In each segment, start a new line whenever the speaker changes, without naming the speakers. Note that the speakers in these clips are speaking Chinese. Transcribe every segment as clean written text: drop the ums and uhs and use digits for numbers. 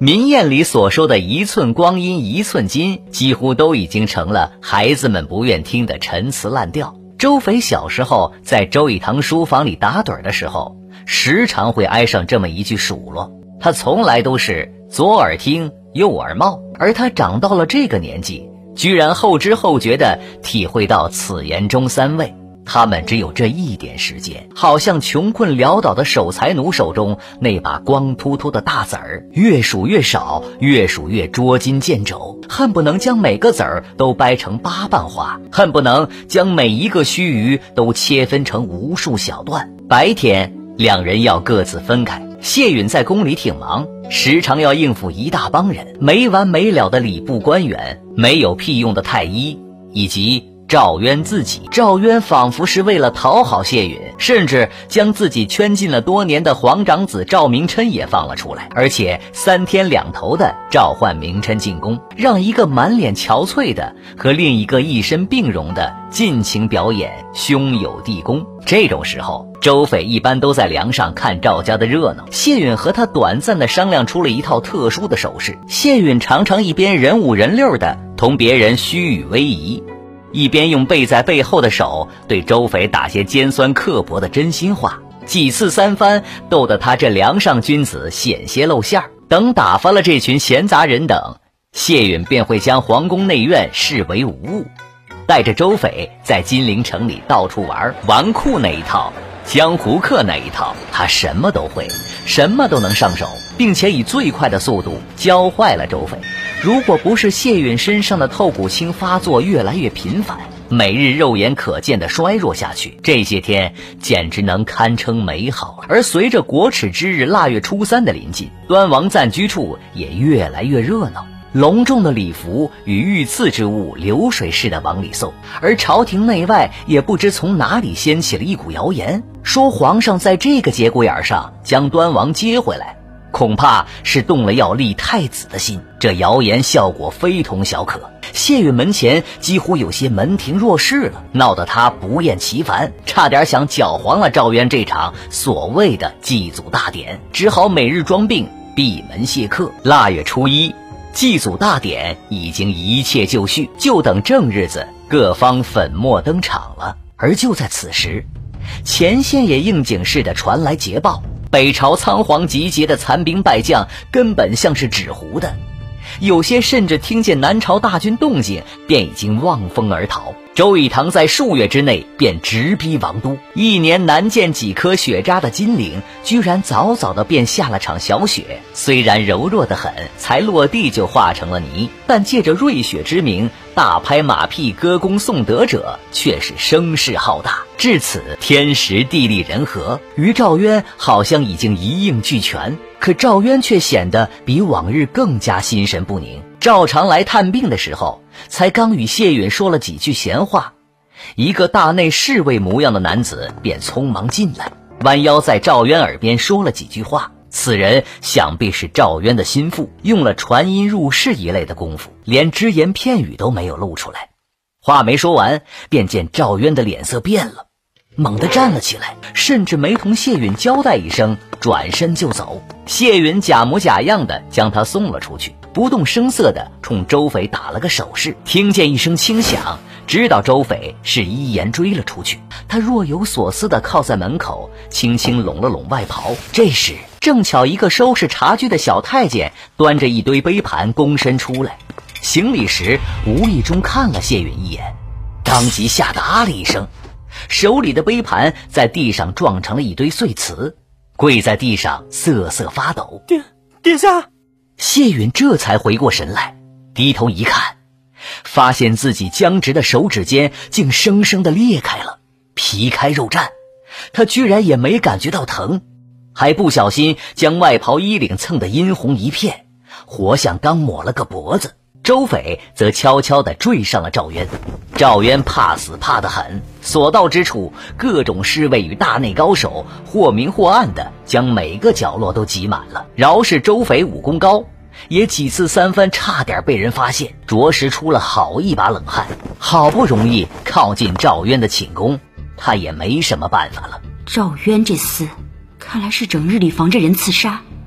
民谚里所说的一寸光阴一寸金，几乎都已经成了孩子们不愿听的陈词滥调。周斐小时候在周以堂书房里打盹的时候，时常会挨上这么一句数落，他从来都是左耳听右耳冒，而他长到了这个年纪，居然后知后觉地体会到此言中三味。他们只有这一点时间，好像穷困潦倒的守财奴手中那把光秃秃的大子儿，越数越少，越数越捉襟见肘，恨不能将每个子儿都掰成8瓣花，恨不能将每一个须臾都切分成无数小段。白天两人要各自分开，谢允在宫里挺忙，时常要应付一大帮人，没完没了的礼部官员，没有屁用的太医，以及赵渊自己。赵渊仿佛是为了讨好谢允，甚至将自己圈禁了多年的皇长子赵明琛也放了出来，而且3天2头的召唤明琛进宫，让一个满脸憔悴的和另一个一身病容的尽情表演兄友弟恭。这种时候，周斐一般都在梁上看赵家的热闹。谢允和他短暂地商量出了一套特殊的手势，谢允常常一边人五人六的同别人虚与委蛇，一边用背在背后的手对周斐打些尖酸刻薄的真心话，几次3番，逗得他这梁上君子险些露馅儿。等打发了这群闲杂人等，谢允便会将皇宫内院视为无物，带着周斐在金陵城里到处玩，纨绔那一套，江湖客那一套，他什么都会，什么都能上手，并且以最快的速度教坏了周斐。如果不是谢允身上的透骨青发作越来越频繁，每日肉眼可见的衰弱下去，这些天简直能堪称美好。而随着国耻之日腊月初3的临近，端王暂居处也越来越热闹，隆重的礼服与御赐之物流水似的往里送，而朝廷内外也不知从哪里掀起了一股谣言，说皇上在这个节骨眼上将端王接回来，恐怕是动了要立太子的心。这谣言效果非同小可，谢允门前几乎有些门庭若市了，闹得他不厌其烦，差点想搅黄了赵渊这场所谓的祭祖大典，只好每日装病闭门谢客。腊月初1，祭祖大典已经一切就绪，就等正日子各方粉墨登场了。而就在此时，前线也应景似的传来捷报，北朝仓皇集结的残兵败将根本像是纸糊的，有些甚至听见南朝大军动静便已经望风而逃。周以堂在数月之内便直逼王都，1年难见几颗雪渣的金陵居然早早的便下了场小雪，虽然柔弱得很，才落地就化成了泥，但借着瑞雪之名大拍马屁歌功颂德者却是声势浩大。至此天时地利人和，于赵渊好像已经一应俱全，可赵渊却显得比往日更加心神不宁。赵常来探病的时候，才刚与谢允说了几句闲话，一个大内侍卫模样的男子便匆忙进来，弯腰在赵渊耳边说了几句话。此人想必是赵渊的心腹，用了传音入室一类的功夫，连只言片语都没有露出来。话没说完，便见赵渊的脸色变了，猛地站了起来，甚至没同谢允交代一声，转身就走。谢允假模假样的将他送了出去，不动声色的冲周斐打了个手势。听见一声轻响，知道周斐是依言追了出去。他若有所思的靠在门口，轻轻拢了拢外袍。这时正巧一个收拾茶具的小太监端着一堆杯盘躬身出来，行礼时无意中看了谢允一眼，当即吓得啊了一声，手里的杯盘在地上撞成了一堆碎瓷，跪在地上瑟瑟发抖。殿下！谢允这才回过神来，低头一看，发现自己僵直的手指间竟生生地裂开了，皮开肉绽。他居然也没感觉到疼，还不小心将外袍衣领蹭得殷红一片，活像刚抹了个脖子。周斐则悄悄地追上了赵渊，赵渊怕死怕得很，所到之处各种侍卫与大内高手或明或暗的将每个角落都挤满了。饶是周斐武功高，也几次3番差点被人发现，着实出了好一把冷汗。好不容易靠近赵渊的寝宫，他也没什么办法了。
赵渊这厮看来是整日里防着人刺杀，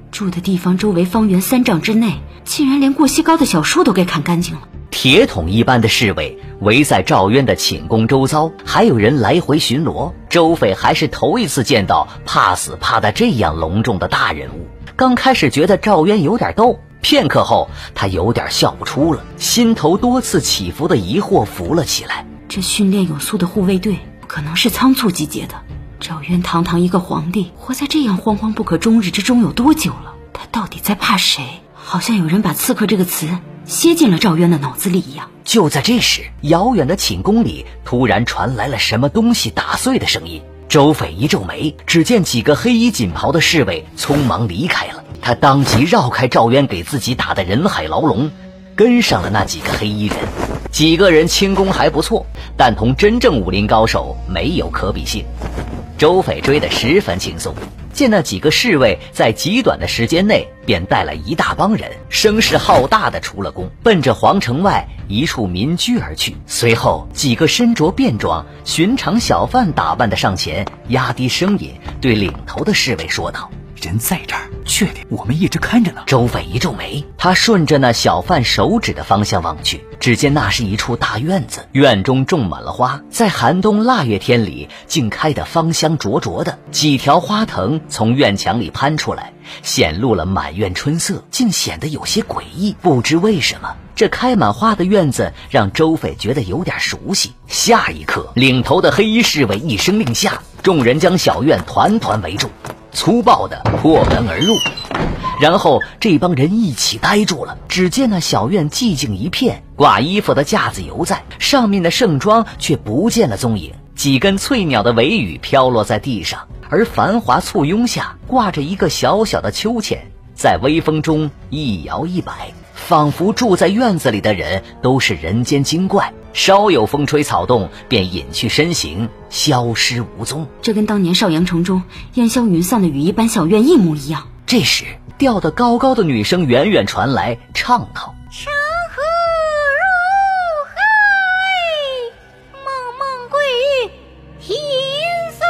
住的地方周围方圆3丈之内，竟然连过溪高的小树都给砍干净了。
铁桶一般的侍卫围在赵渊的寝宫周遭，还有人来回巡逻。周斐还是头一次见到怕死怕得这样隆重的大人物。刚开始觉得赵渊有点逗，片刻后他有点笑不出了，心头多次起伏的疑惑浮了起来。
这训练有素的护卫队不可能是仓促集结的。赵渊堂堂一个皇帝，活在这样惶惶不可终日之中有多久了？他到底在怕谁？好像有人把刺客这个词楔进了赵渊的脑子里一样。
就在这时，遥远的寝宫里突然传来了什么东西打碎的声音。周斐一皱眉，只见几个黑衣锦袍的侍卫匆忙离开了。他当即绕开赵渊给自己打的人海牢笼，跟上了那几个黑衣人。几个人轻功还不错，但同真正武林高手没有可比性。周斐追得十分轻松，见那几个侍卫在极短的时间内便带了一大帮人，声势浩大的出了宫，奔着皇城外一处民居而去。随后几个身着便装、寻常小贩打扮的上前，压低声音对领头的侍卫说道：“
人在这儿，确定我们一直看着呢。”
周斐一皱眉，他顺着那小贩手指的方向望去，只见那是一处大院子，院中种满了花，在寒冬腊月天里竟开得芳香灼灼的。几条花藤从院墙里攀出来，显露了满院春色，竟显得有些诡异。不知为什么，这开满花的院子让周斐觉得有点熟悉。下一刻，领头的黑衣侍卫一声令下，众人将小院团团围住，粗暴地破门而入。然后这帮人一起呆住了，只见那小院寂静一片，挂衣服的架子犹在，上面的盛装却不见了踪影。几根翠鸟的尾羽飘落在地上，而繁华簇拥下挂着一个小小的秋千，在微风中一摇一摆，仿佛住在院子里的人都是人间精怪，稍有风吹草动便隐去身形，消失无踪。
这跟当年少阳城中烟消云散的羽衣班小院一模一样。
这时吊得高高的女声远远传来，唱道：“
山河如海，茫茫归天色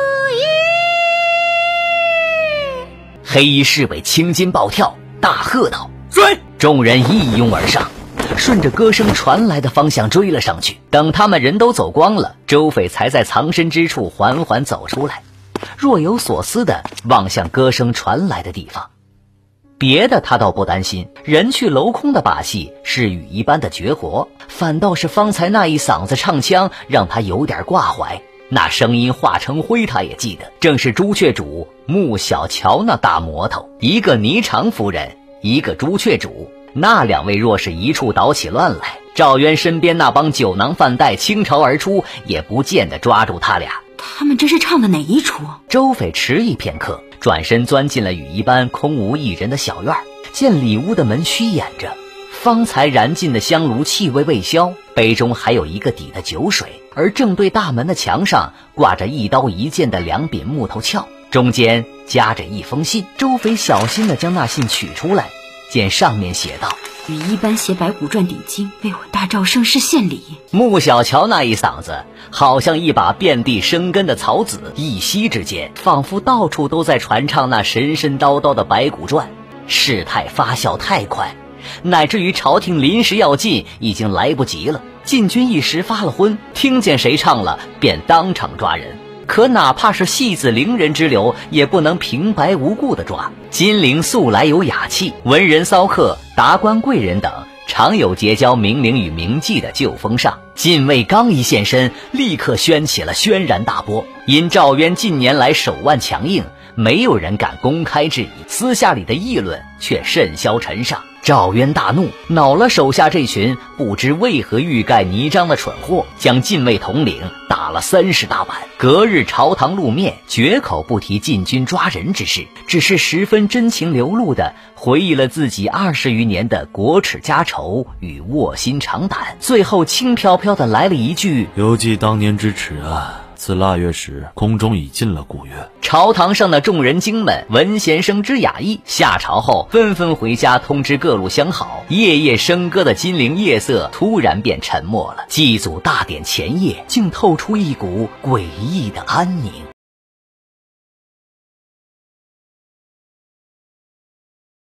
也。”
黑衣侍卫青筋暴跳，大喝道：“
追！”
众人一拥而上，顺着歌声传来的方向追了上去。等他们人都走光了，周斐才在藏身之处缓缓走出来，若有所思地望向歌声传来的地方。别的他倒不担心，人去楼空的把戏是羽一般的绝活，反倒是方才那一嗓子唱腔让他有点挂怀。那声音化成灰他也记得，正是朱雀主穆小乔那大魔头，一个霓裳夫人，一个朱雀主。那两位若是一处捣起乱来，赵渊身边那帮酒囊饭袋倾巢而出，也不见得抓住他俩。
他们这是唱的哪一出？
周斐迟疑片刻，转身钻进了羽衣班空无一人的小院，见里屋的门虚掩着，方才燃尽的香炉气味未消，杯中还有一个底的酒水，而正对大门的墙上挂着一刀一剑的两柄木头鞘，中间夹着一封信。周斐小心地将那信取出来，见上面写道：“
羽衣班携白骨传顶经，为我大赵盛世献礼。”
穆小乔那一嗓子好像一把遍地生根的草籽，一息之间仿佛到处都在传唱那神神叨叨的白骨传。事态发酵太快，乃至于朝廷临时要进已经来不及了。禁军一时发了昏，听见谁唱了便当场抓人，可哪怕是戏子伶人之流，也不能平白无故的抓。金陵素来有雅气，文人骚客、达官贵人等常有结交名伶与名妓的旧风尚。禁卫刚一现身，立刻掀起了轩然大波。因赵渊近年来手腕强硬，没有人敢公开质疑，私下里的议论却甚嚣尘上。赵渊大怒，恼了手下这群不知为何欲盖弥彰的蠢货，将禁卫统领打了30大板。隔日朝堂露面，绝口不提禁军抓人之事，只是十分真情流露地回忆了自己20余年的国耻家仇与卧薪尝胆，最后轻飘飘地来了一句：“
犹记当年之耻啊！自腊月时，宫中已进了古月。”
朝堂上的众人精们闻弦声之雅意，下朝后纷纷回家通知各路相好。夜夜笙歌的金陵夜色突然便沉默了，祭祖大典前夜竟透出一股诡异的安宁。